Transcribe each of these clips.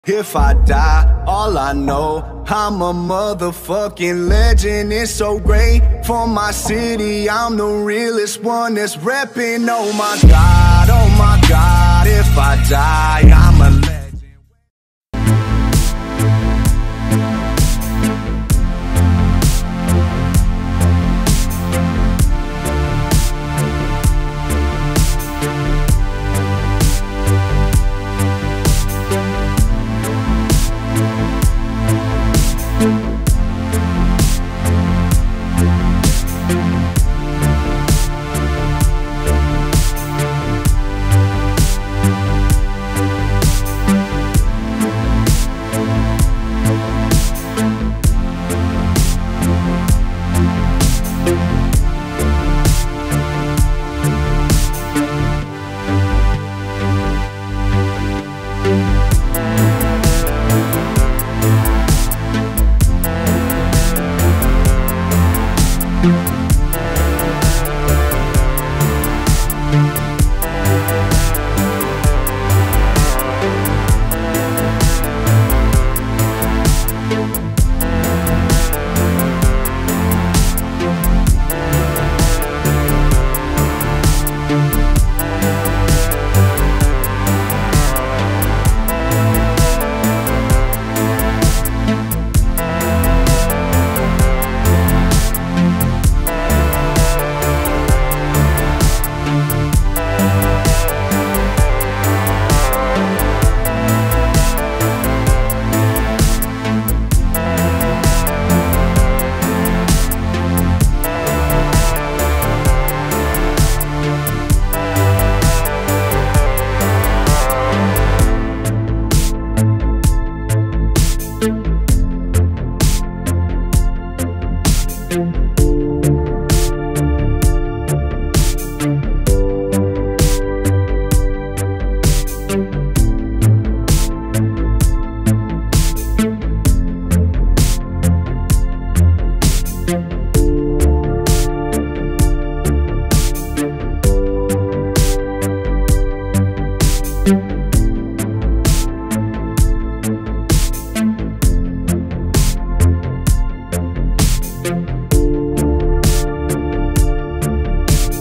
If I die, all I know, I'm a motherfucking legend. It's so great for my city. I'm the realest one that's repping. Oh my God, if I die, I'm a legend.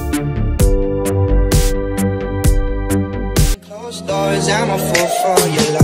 I'm a fool for your love.